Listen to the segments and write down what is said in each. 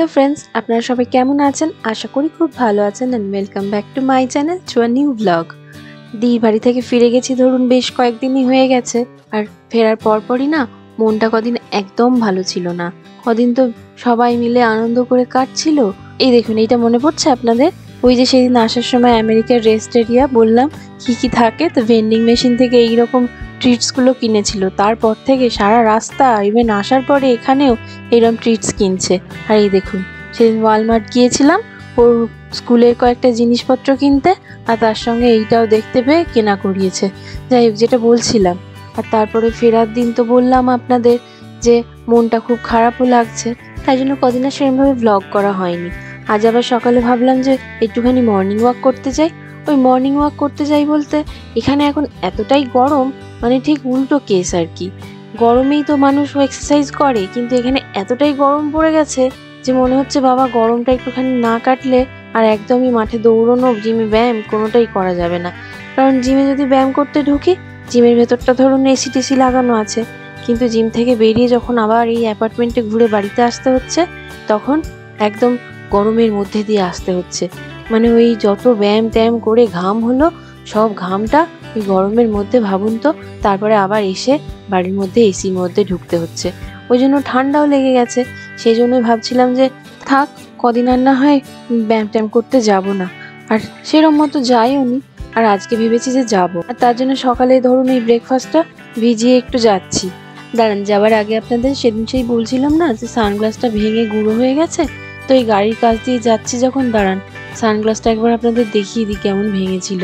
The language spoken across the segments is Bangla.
हेलो फ्रेंड्स, আপনারা সবাই কেমন আছেন? আশা করি খুব ভালো আছেন and welcome back to my channel to a new blog. দিদির বাড়ি থেকে ফিরে গেছি ধরুন বেশ কয়েকদিনই হয়ে গেছে। আর ফেরার পরপরই না মনটা কদিন একদম ভালো ছিল না। কদিন তো সবাই মিলে আনন্দ করে কাটছিল। এই দেখুন, এইটা মনে পড়ছে আপনাদের? ওই যে সেদিন আসার সময় আমেরিকার রেস্ট এরিয়া বললাম কি কি থাকে, তো ভেন্ডিং মেশিন থেকে এইরকম ট্রিটসগুলো কিনেছিল। তারপর থেকে সারা রাস্তা ইভেন আসার পরে এখানেও এইরকম ট্রিটস কিনছে। আর এই দেখুন, সেদিন ওয়ালমার্ট গিয়েছিলাম ওর স্কুলের কয়েকটা জিনিসপত্র কিনতে, আর তার সঙ্গে এইটাও দেখতে পেয়ে কেনা করিয়েছে। যাই হোক, যেটা বলছিলাম, আর তারপরে ফেরার দিন তো বললাম আপনাদের যে মনটা খুব খারাপও লাগছে, তাই জন্য কদিন আর সেরকমভাবে ভ্লগ করা হয়নি। আজ আবার সকালে ভাবলাম যে একটুখানি মর্নিং ওয়াক করতে যাই। ওই মর্নিং ওয়াক করতে যাই বলতে এখানে এখন এতটাই গরম, মানে ঠিক উল্টো কেস আর কি। গরমেই তো মানুষ এক্সারসাইজ করে, কিন্তু এখানে এতটাই গরম পড়ে গেছে যে মনে হচ্ছে বাবা গরমটা একটুখানি না কাটলে আর একদমই মাঠে দৌড়ানো, জিমে ব্যায়াম কোনোটাই করা যাবে না। কারণ জিমে যদি ব্যায়াম করতে ঢুকি, জিমের ভেতরটা ধরুন এসি টেসি লাগানো আছে, কিন্তু জিম থেকে বেরিয়ে যখন আবার এই অ্যাপার্টমেন্টে ঘুরে বাড়িতে আসতে হচ্ছে, তখন একদম গরমের মধ্যে দিয়ে আসতে হচ্ছে। মানে ওই যত ব্যায়াম ট্যায়াম করে ঘাম হলো, সব ঘামটা ওই গরমের মধ্যে ভাবুন তো। তারপরে আবার এসে বাড়ির মধ্যে এসির মধ্যে ঢুকতে হচ্ছে, ওই জন্য ঠান্ডাও লেগে গেছে। সেই জন্যই ভাবছিলাম যে থাক, কদিন আর না হয় ব্যায়াম ট্যায়াম করতে যাব না। আর সেরম মতো যাইও নি, আর আজকে ভেবেছি যে যাব। আর তার জন্য সকালে ধরুন এই ব্রেকফাস্টটা ভিজিয়ে একটু যাচ্ছি। দাঁড়ান, যাওয়ার আগে আপনাদের সেদিন সেই বলছিলাম না যে সানগ্লাসটা ভেঙে গুঁড়ো হয়ে গেছে, তো এই গাড়ির কাছ দিয়ে যাচ্ছি যখন, দাঁড়ান সানগ্লাসটা একবার আপনাদের দেখিয়ে দিই কেমন ভেঙেছিল।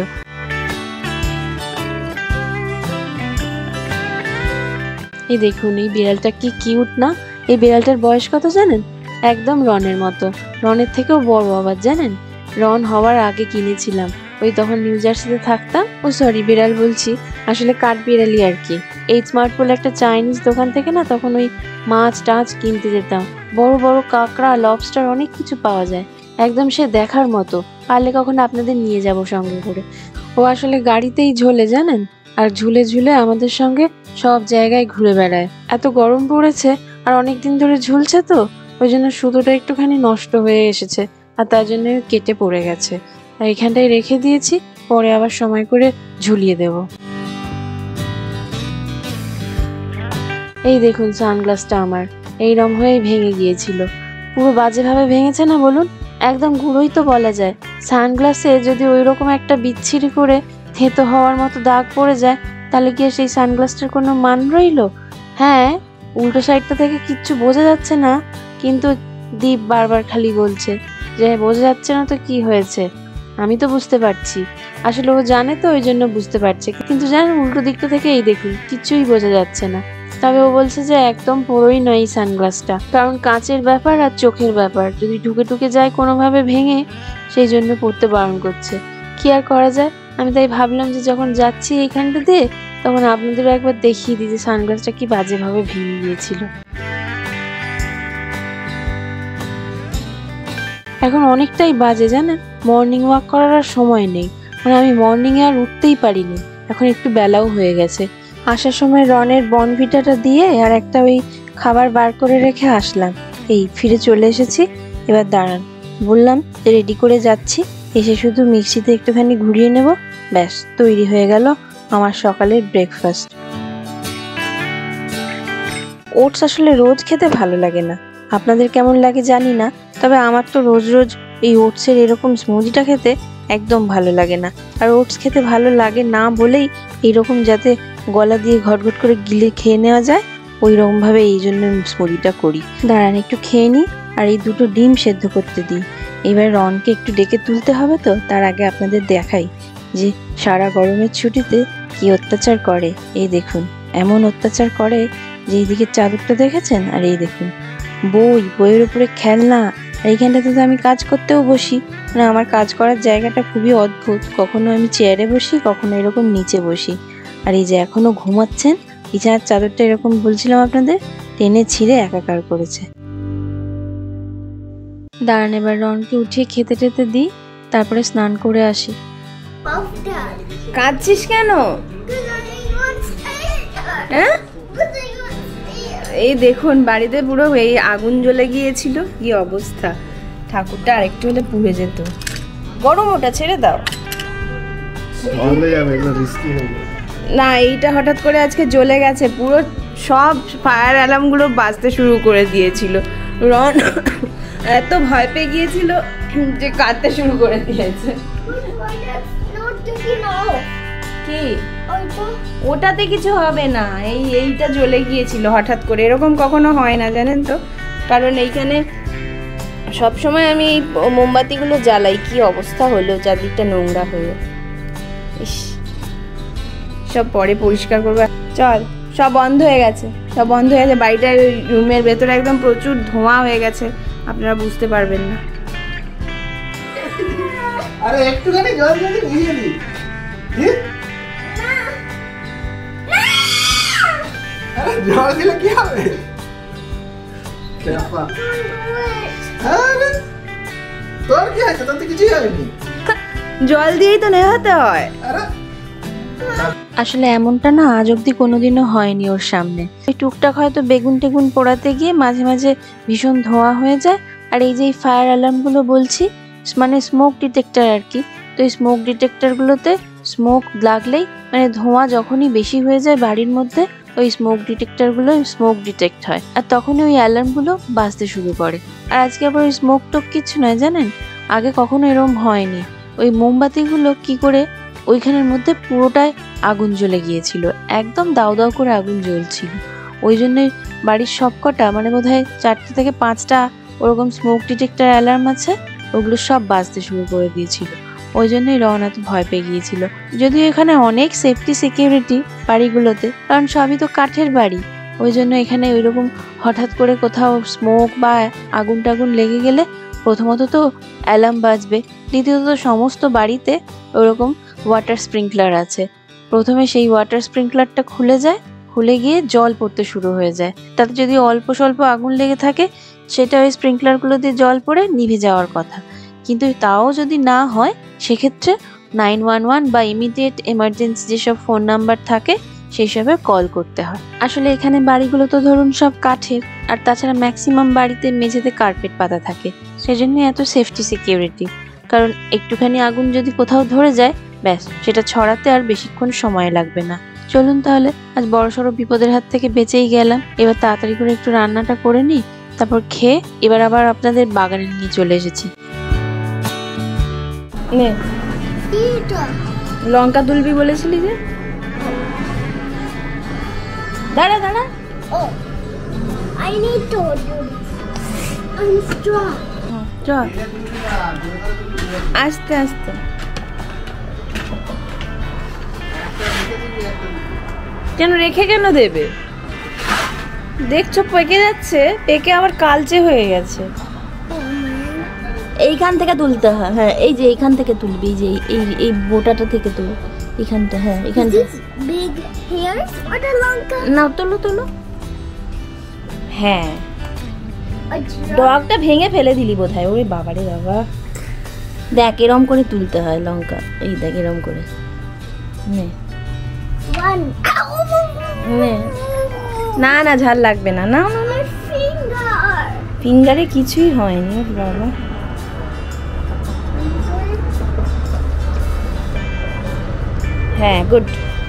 এই দেখুন, এই বিড়ালটা কি কিউট না? এই বিড়ালটার বয়স কত জানেন? একদম রনের মতো, রনের থেকেও বড় আবার জানেন। রন হওয়ার আগে কিনেছিলাম, ওই তখন নিউ জার্সিতে থাকতাম। ও সরি, বিড়াল বলছি, আসলে কাঠ বিড়ালি আর কি। এই স্মার্ট বলে একটা চাইনিজ দোকান থেকে না তখন ওই মাছ টাছ কিনতে যেতাম। বড় বড় কাঁকড়া, লবস্টার অনেক কিছু পাওয়া যায়, একদম সে দেখার মতো। পারলে কখন আপনাদের নিয়ে যাব সঙ্গে করে। ও আসলে গাড়িতেই ঝোলে জানেন, আর ঝুলে ঝুলে আমাদের সঙ্গে সব জায়গায় ঘুরে বেড়ায়। এত গরম পড়েছে আর অনেকদিন ধরে ঝুলছে, তো ওই জন্য সুতোটা একটুখানি নষ্ট হয়ে এসেছে, আর তার জন্য কেটে পড়ে গেছে। আর এখানটায় রেখে দিয়েছি, পরে আবার সময় করে ঝুলিয়ে দেব। এই দেখুন, সানগ্লাসটা আমার এইরকম হয়ে ভেঙে গিয়েছিল। পুরো বাজেভাবে ভেঙেছে না বলুন? একদম গুঁড়োই তো বলা যায়। সানগ্লাসে যদি ওই রকম একটা বিচ্ছিরি করে থেঁতো হওয়ার মতো দাগ পড়ে যায়, তাহলে কি সেই সানগ্লাসটার কোনো মান রইল? হ্যাঁ, উল্টো সাইডটা থেকে কিচ্ছু বোঝা যাচ্ছে না, কিন্তু দীপ বারবার খালি বলছে যে বোঝা যাচ্ছে না তো কি হয়েছে। আমি তো বুঝতে পারছি, আসলে ও জানে তো ওই জন্য বুঝতে পারছে, কিন্তু জানেন উল্টো দিকটা থেকে এই দেখুন কিচ্ছুই বোঝা যাচ্ছে না। তবে ও বলছে যে একদম পুরোই নয় এই সানগ্লাসটা, কারণ কাঁচের ব্যাপার আর চোখের ব্যাপার, যদি ঢুকে ঢুকে যায় কোনোভাবে ভেঙে, সেই জন্য পড়তে বারণ করছে। কি আর করা যায়? আমি তাই ভাবলাম যে যখন যাচ্ছি এইখানটা দিয়ে, তখন আপনাদেরও একবার দেখিয়ে দিই যে সানগ্লাসটা কি বাজেভাবে ভেঙে গিয়েছিল। এখন অনেকটাই বাজে জানেন, মর্নিং ওয়াক করার আর সময় নেই। মানে আমি মর্নিংয়ে আর উঠতেই পারিনি, এখন একটু বেলাও হয়ে গেছে। আসার সময় রনের বনভিটাটা দিয়ে আর একটা ওই খাবার বার করে রেখে আসলাম। এই ফিরে চলে এসেছি। এবার দাঁড়ান, বললাম রেডি করে যাচ্ছি, এসে শুধু মিক্সিতে একটুখানি ঘুরিয়ে নেব, ব্যাস তৈরি হয়ে গেল আমার সকালের ব্রেকফাস্ট। ওটস আসলে রোজ খেতে ভালো লাগে না, আপনাদের কেমন লাগে জানি না, তবে আমার তো রোজ রোজ এই ওটসের এরকম স্মুদিটা খেতে একদম ভালো লাগে না। আর ওটস খেতে ভালো লাগে না বলেই এইরকম যাতে গলা দিয়ে ঘটঘট করে গিলে খেয়ে নেওয়া যায়, ওই রকমভাবে এই জন্য স্মুদিটা করি। দাঁড়ান একটু খেয়ে নিই, আর এই দুটো ডিম সেদ্ধ করতে দিই। এবার রনকে একটু ডেকে তুলতে হবে, তো তার আগে আপনাদের দেখাই যে সারা গরমের ছুটিতে কি অত্যাচার করে। এই দেখুন, এমন অত্যাচার করে যে এইদিকে চাদরটা দেখেছেন, আর এই দেখুন বইয়ের উপরে খেলনা। আর এইখানটাতে তো আমি কাজ করতেও বসি, মানে আমার কাজ করার জায়গাটা খুবই অদ্ভুত, কখনো আমি চেয়ারে বসি, কখনো এরকম নিচে বসি। আর এই যে এখনো ঘুমাচ্ছেন, বিছানার চাদরটা এরকম বলছিলাম আপনাদের টেনে ছিঁড়ে একাকার করেছে। দাঁড়ান এবার রনকে উঠিয়ে খেতে টেতে দিই, তারপরে স্নান করে আসি। কাঁদছিস কেন? এই দেখুন বাড়িতে পুরো এই আগুন জ্বলে গিয়েছিল, কি অবস্থা। ঠাকুরটা আরেকটু হলে পুড়ে যেত। গরম, ওটা ছেড়ে দাও না। এইটা হঠাৎ করে আজকে জ্বলে গেছে পুরো, সব ফায়ার অ্যালার্মগুলো বাজতে শুরু করে দিয়েছিল। রন এত ভয় পেয়ে গিয়েছিল যে কাঁদতে শুরু করে দিয়েছে। কি ওটাতে কিছু হবে না, এইটা জ্বলে গিয়েছিল হঠাৎ করে, এরকম কখনো হয় না জানেন তো। কারণ এইখানে সবসময় আমি এই মোমবাতিগুলো জ্বালাই। কি অবস্থা হলো, চারদিকটা নোংরা হয়ে। ইস, সব পরে পরিষ্কার করবো। চল, সব বন্ধ হয়ে গেছে, সব বন্ধ হয়ে গেছে। বাড়িটার রুমের ভেতরে একদম প্রচুর ধোঁয়া হয়ে গেছে, আপনারা বুঝতে পারবেন না। আরে একটুখানি জল দিয়ে ভিজিয়ে দি। আরে জল দিলে কি হবে? তোর কি আছে? তোর তো কিছুই হয়নি। জল দিয়েই তো নেহাতে হয়। আসলে এমনটা না আজ অব্দি কোনোদিনও হয়নি ওর সামনে। ওই টুকটাক হয়তো বেগুন টেগুন পোড়াতে গিয়ে মাঝে মাঝে ভীষণ ধোঁয়া হয়ে যায়। আর এই যে ফায়ার অ্যালার্মগুলো বলছি, মানে স্মোক ডিটেক্টর আর কি, তো এই স্মোক ডিটেক্টরগুলোতে স্মোক লাগলেই, মানে ধোঁয়া যখনই বেশি হয়ে যায় বাড়ির মধ্যে, ওই স্মোক ডিটেক্টরগুলো স্মোক ডিটেক্ট হয়, আর তখনই ওই অ্যালার্মগুলো বাজতে শুরু করে। আর আজকে আবার ওই স্মোক টোক কিচ্ছু নয় জানেন, আগে কখনো এরকম হয়নি। ওই মোমবাতিগুলো কি করে ওইখানের মধ্যে পুরোটাই আগুন জ্বলে গিয়েছিল, একদম দাউ দাউ করে আগুন জ্বলছিল। ওই জন্যই বাড়ির সবকটা, মানে বোধহয় 4টে থেকে 5টা ওরকম স্মোক ডিটেক্টর অ্যালার্ম আছে, ওগুলো সব বাজতে শুরু করে দিয়েছিল। ওই জন্যই রওনা তো ভয় পেয়ে গিয়েছিল। যদিও এখানে অনেক সেফটি সিকিউরিটি বাড়িগুলোতে, কারণ সবই তো কাঠের বাড়ি, ওই জন্য এখানে ওইরকম হঠাৎ করে কোথাও স্মোক বা আগুন টাগুন লেগে গেলে প্রথমত তো অ্যালার্ম বাজবে, দ্বিতীয়ত সমস্ত বাড়িতে ওরকম ওয়াটার স্প্রিংকলার আছে। প্রথমে সেই ওয়াটার স্প্রিংকলারটা খুলে যায়, খুলে গিয়ে জল পড়তে শুরু হয়ে যায়। তাতে যদি অল্প স্বল্প আগুন লেগে থাকে, সেটা ওই স্প্রিংকলারগুলো দিয়ে জল পড়ে নিভে যাওয়ার কথা। কিন্তু তাও যদি না হয়, সেক্ষেত্রে 911 বা ইমিডিয়েট এমার্জেন্সি যেসব ফোন নাম্বার থাকে সেই সবে কল করতে হয়। আসলে এখানে বাড়িগুলো তো ধরুন সব কাঠের, আর তাছাড়া ম্যাক্সিমাম বাড়িতে মেঝেতে কার্পেট পাতা থাকে, সেজন্য এত সেফটি সিকিউরিটি। কারণ একটুখানি আগুন যদি কোথাও ধরে যায়, ব্যাস, সেটা ছড়াতে আর বেশিক্ষণ সময় লাগবে না। চলুন তাহলে, আজ বড়সড় বিপদের হাত থেকে বেঁচেই গেলাম। এবার তাড়াতাড়ি করে একটু রান্নাটা করে নিই, তারপর খেয়ে এবার আবার আপনাদের বাগানে নিয়ে চলে এসেছি। লঙ্কা তুলবি বলেছিলি যে, দাঁড়া দাঁড়া। I need to do I'm strong. চল আস্তে আস্তে। কেন রেখে কেন দেবে? দেখছো পেকে যাচ্ছে, পেকে আবার কালচে হয়ে গেছে। এইখান থেকে তুলতে হয়। হ্যাঁ, এই যে এইখান থেকে তুলবি, এই যে এই বোটাটা থেকে তুল, এখানটা। হ্যাঁ, এখান থেকে। Big hairs or the লঙ্কা? না, তোলো তোলো। হ্যাঁ, ডগটা ভেঙে ফেলে দিলি বোধহয়। ওরে বাবা রে বাবা, দেখ এরম করে তুলতে হয় লঙ্কা। এই দেখ এরম করে নে। না না, ঝাল লাগবে না। না না, ফিঙ্গারে কিছুই হয়নি বাবা। হ্যাঁ, গুড।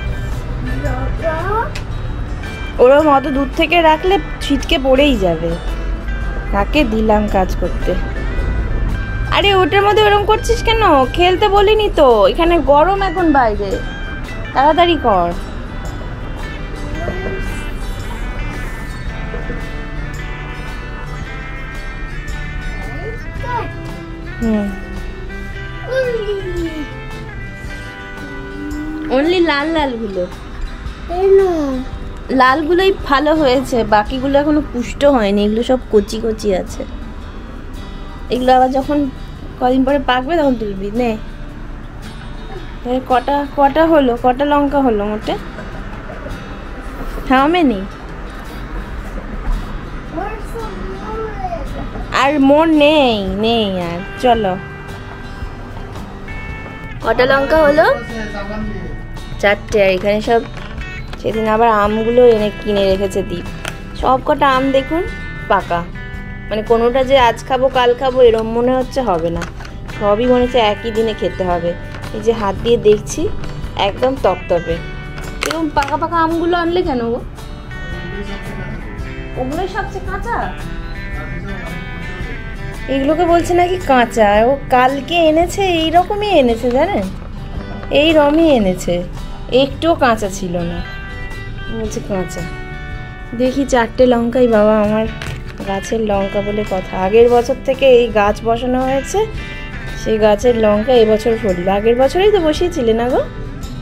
ওরম অত দূর থেকে রাখলে ছিটকে পড়েই যাবে। কাকে দিলাম কাজ করতে? আরে ওটার মধ্যে ওরম করছিস কেন? খেলতে বলিনি তো, এখানে গরম এখন বাইরে, তাড়াতাড়ি কর। অনলি লাল লাল গুলো, লালগুলোই ভালো হয়েছে, বাকিগুলো এখনো পুষ্ট হয়নি, এগুলো সব কচি কচি আছে। এগুলো আবার যখন কদিন পরে পাকবে তখন তুলবি। নে, কটা কটা হলো, কটা লঙ্কা হলো মোটে? How many? আর মোর নেই নেই আর। চলো, কটা লঙ্কা হলো? 4টে। আর এখানে সব সেদিন আবার আমগুলো এনে কিনে রেখেছে দীপ, সব কটা আম দেখুন পাকা, মানে কোনোটা যে আজ খাবো কাল খাবো এরম মনে হচ্ছে হবে না, সবই মনে হচ্ছে একই দিনে খেতে হবে। এই যে হাত দিয়ে দেখছি একদম তপতপে। এরকম পাকা পাকা আমগুলো আনলে কেন গো? ওগুলোই সবচেয়ে কাঁচা, এগুলোকে বলছে নাকি কাঁচা। ও কালকে এনেছে এইরকমই এনেছে জানেন, এই রমই এনেছে, একটুও কাঁচা ছিল না, বলছে কাঁচা। দেখি 4টে লঙ্কাই বাবা, আমার গাছের লঙ্কা বলে কথা। আগের বছর থেকে এই গাছ বসানো হয়েছে, সেই গাছের লঙ্কা এবছর ফলল। আগের বছরেই তো বসিয়েছিলে না গো,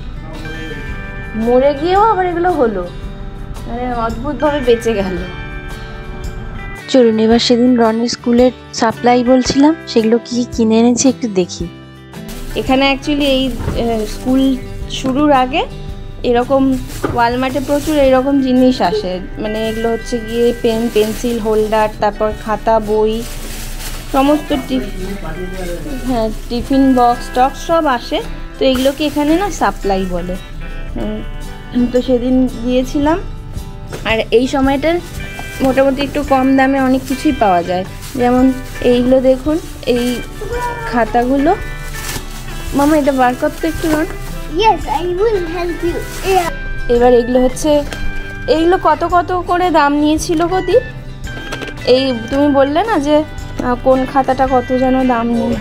মরে গিয়েও আবার এগুলো হলো, মানে অদ্ভুতভাবে বেঁচে গেল। চলুন এবার সেদিন রনের স্কুলের সাপ্লাই বলছিলাম, সেগুলো কি কি কিনে এনেছি একটু দেখি। এখানে অ্যাকচুয়ালি এই স্কুল শুরুর আগে এরকম ওয়ালমার্টে প্রচুর এরকম জিনিস আসে, মানে এগুলো হচ্ছে গিয়ে পেন, পেন্সিল হোল্ডার, তারপর খাতা, বই, সমস্ত টিফিন বক্স টক্স সব আসে। তো এগুলোকে এখানে না সাপ্লাই বলে। তো সেদিন গিয়েছিলাম, আর এই সময়টার মোটামুটি একটু কম দামে অনেক কিছুই পাওয়া যায়। যেমন এইগুলো দেখুন, এই খাতাগুলো, মামা এটা বার করতে একটু রন। Yes, I will help you. Yeah. এবার এগুলো হচ্ছে, এইগুলো কত কত করে দাম নিয়েছিল গদি? এই তুমি বললে না যে কোন খাতাটা কত যেন দাম নিয়ে,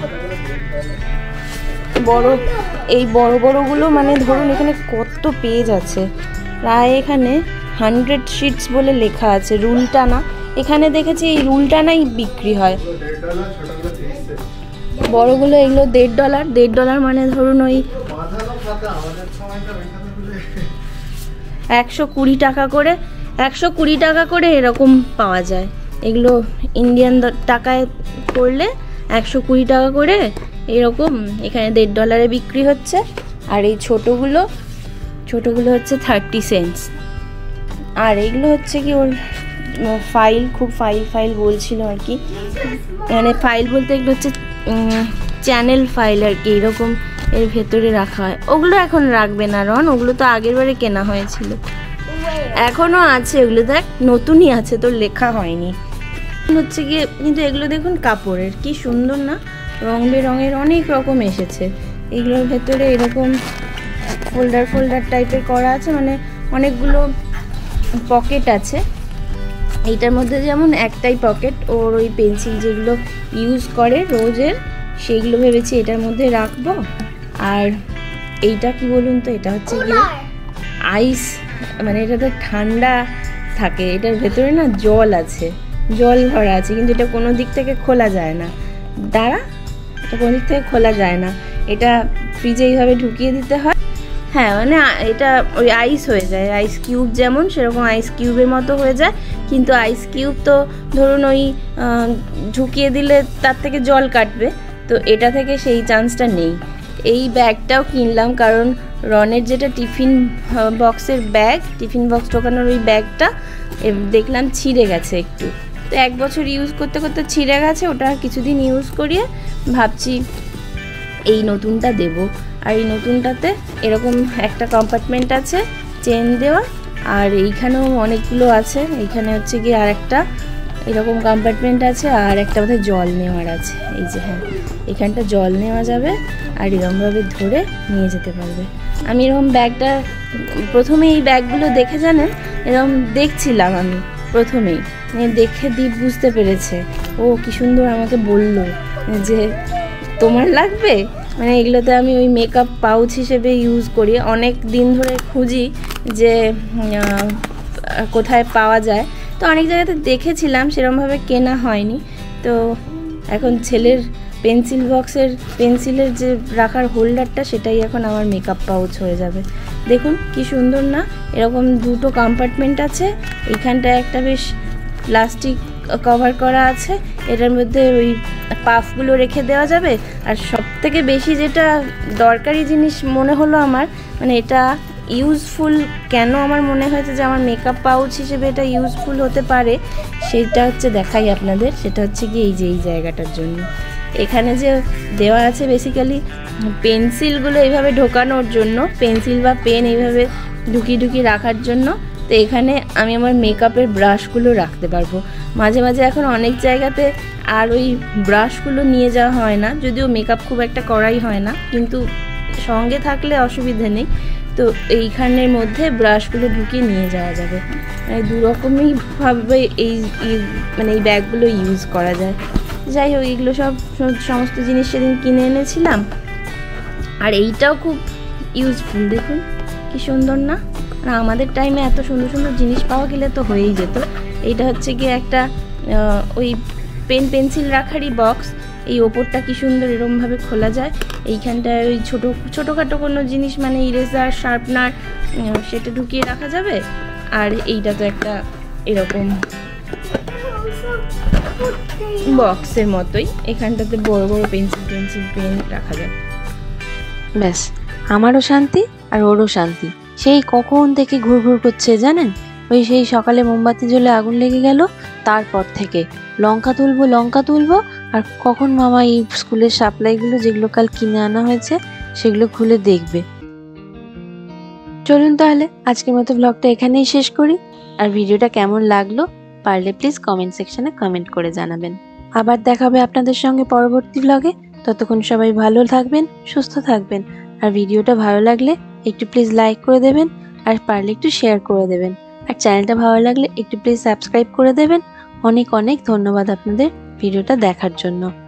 বড়, এই বড় বড়গুলো, মানে ধরুন এখানে কত পেজ আছে, প্রায় এখানে 100 শিটস বলে লেখা আছে। রুলটা না, এখানে দেখেছি এই রুলটা নাই বিক্রি হয়। বড়গুলো এগুলো $1.5, $1.5 মানে ধরুন ওই 120 টাকা করে, 120 টাকা করে এরকম পাওয়া যায়। এগুলো ইন্ডিয়ান টাকায় করলে 120 টাকা করে এরকম, এখানে $1.5 বিক্রি হচ্ছে। আর এই ছোটোগুলো হচ্ছে 30 সেন্টস। আর এগুলো হচ্ছে কি ওর ফাইল, খুব ফাইল বলছিল আর কি, মানে ফাইল বলতে এগুলো হচ্ছে চ্যানেল ফাইল আর কি, এরকম এর ভেতরে রাখা হয়। ওগুলো এখন রাখবে না রন, ওগুলো তো আগের বারে কেনা হয়েছিল, এখনও আছে ওগুলো, দেখ নতুনই আছে, তোর লেখা হয়নি হচ্ছে গিয়ে। কিন্তু এগুলো দেখুন কাপড়ের, কি সুন্দর না, রং বেরঙের অনেক রকম এসেছে। এগুলোর ভেতরে এরকম ফোল্ডার টাইপের করা আছে, মানে অনেকগুলো পকেট আছে। এইটার মধ্যে যেমন একটাই পকেট, ওর ওই পেন্সিল যেগুলো ইউজ করে রোজের, সেগুলো ভেবেছি এটার মধ্যে রাখবো। আর এইটা কি বলুন তো, এটা হচ্ছে গিয়ে আইস, মানে এটাতে ঠান্ডা থাকে, এটার ভেতরে না জল আছে, জল ভরা আছে, কিন্তু এটা কোনো দিক থেকে খোলা যায় না। এটা কোনো দিক থেকে খোলা যায় না, এটা ফ্রিজে এইভাবে ঢুকিয়ে দিতে হয়। হ্যাঁ, মানে এটা ওই আইস হয়ে যায়, আইস কিউব যেমন, সেরকম আইস কিউবের মতো হয়ে যায়। কিন্তু আইস কিউব তো ধরুন ওই ঢুকিয়ে দিলে তার থেকে জল কাটবে, তো এটা থেকে সেই চান্সটা নেই। এই ব্যাগটাও কিনলাম কারণ রনের যেটা টিফিন বক্স ঢোকানোর ওই ব্যাগটা দেখলাম ছিঁড়ে গেছে একটু, তো 1 বছর ইউজ করতে করতে ছিঁড়ে গেছে, ওটা কিছুদিন ইউজ করিয়ে ভাবছি এই নতুনটা দেব। আর এই নতুনটাতে এরকম একটা কম্পার্টমেন্ট আছে চেন দেওয়া, আর এইখানেও অনেকগুলো আছে। এইখানে হচ্ছে গিয়ে আর একটা এরকম কম্পার্টমেন্ট আছে, আর একটা বোধহয় জল নেওয়ার আছে। এই যে হ্যাঁ, এখানটা জল নেওয়া যাবে, আর এরকমভাবে ধরে নিয়ে যেতে পারবে। আমি এরকম ব্যাগটা প্রথমে, এই ব্যাগগুলো দেখে জানেন এরকম দেখছিলাম আমি প্রথমেই, দেখে দীপ বুঝতে পেরেছে, ও কি সুন্দর আমাকে বললো যে তোমার লাগবে। মানে এগুলোতে আমি ওই মেকআপ পাউচ হিসেবে ইউজ করি, অনেক দিন ধরে খুঁজি যে কোথায় পাওয়া যায়, তো অনেক জায়গাতে দেখেছিলাম, সেরকমভাবে কেনা হয়নি। তো এখন ছেলের পেন্সিলের যে রাখার হোল্ডারটা, সেটাই এখন আমার মেকআপ পাউচ হয়ে যাবে। দেখুন কি সুন্দর না, এরকম 2টো কম্পার্টমেন্ট আছে, এইখানটায় একটা বেশ প্লাস্টিক কভার করা আছে, এটার মধ্যে ওই পাফগুলো রেখে দেওয়া যাবে। আর সবথেকে বেশি যেটা দরকারি জিনিস মনে হলো আমার, মানে এটা ইউজফুল কেন আমার মনে হয়েছে যে আমার মেকআপ পাউচ হিসেবে এটা ইউজফুল হতে পারে, সেটা হচ্ছে দেখাই আপনাদের। সেটা হচ্ছে কি, এই যে এই জায়গাটার জন্য এখানে যে দেওয়া আছে বেসিক্যালি পেন্সিলগুলো এইভাবে ঢোকানোর জন্য, পেন্সিল বা পেন এইভাবে ঢুকিয়ে রাখার জন্য। তো এখানে আমি আমার মেকআপের ব্রাশগুলো রাখতে পারবো। মাঝে মাঝে এখন অনেক জায়গাতে আর ওই ব্রাশগুলো নিয়ে যাওয়া হয় না, যদিও মেকআপ খুব একটা করাই হয় না, কিন্তু সঙ্গে থাকলে অসুবিধা নেই। তো এইখানের মধ্যে ব্রাশগুলো ঢুকিয়ে নিয়ে যাওয়া যাবে। মানে দুরকমই ভাবে এই মানে এই ব্যাগগুলো ইউজ করা যায়। যাই হোক, এগুলো সমস্ত জিনিস সেদিন কিনে এনেছিলাম। আর এইটাও খুব ইউজফুল, দেখুন কি সুন্দর না? আর আমাদের টাইমে এত সুন্দর সুন্দর জিনিস পাওয়া গেলে তো হয়েই যেত। এইটা হচ্ছে গিয়ে একটা ওই পেন্সিল রাখারই বক্স। এই ওপরটা কি সুন্দর এরকমভাবে খোলা যায়। এইখানটায় ওই ছোটোখাটো কোনো জিনিস মানে ইরেজার, শার্পনার সেটা ঢুকিয়ে রাখা যাবে। আর এইটা তো একটা এরকম বক্সের মতোই, এখানটাতে বড় বড় পেন্সিল পেন রাখা যাবে। ব্যাস, আমারও শান্তি আর ওরও শান্তি। সেই কখন থেকে ঘুরঘুর করছে জানেন, ওই সেই সকালে মোমবাতি জ্বলে আগুন লেগে গেল, তারপর থেকে লঙ্কা তুলবো আর কখন মামা এই স্কুলের সাপ্লাইগুলো যেগুলো কাল কিনে আনা হয়েছে সেগুলো খুলে দেখবে। চলুন তাহলে আজকের মতো ব্লগটা এখানেই শেষ করি। আর ভিডিওটা কেমন লাগলো পারলে প্লিজ কমেন্ট সেকশনে কমেন্ট করে জানাবেন। আবার দেখা হবে আপনাদের সঙ্গে পরবর্তী ব্লগে। ততক্ষণ সবাই ভালো থাকবেন, সুস্থ থাকবেন। আর ভিডিওটা ভালো লাগলে একটু প্লিজ লাইক করে দেবেন, আর পারলে একটু শেয়ার করে দেবেন। আর চ্যানেলটা ভালো লাগলে একটু প্লিজ সাবস্ক্রাইব করে দেবেন। অনেক অনেক ধন্যবাদ আপনাদের ভিডিওটা দেখার জন্য।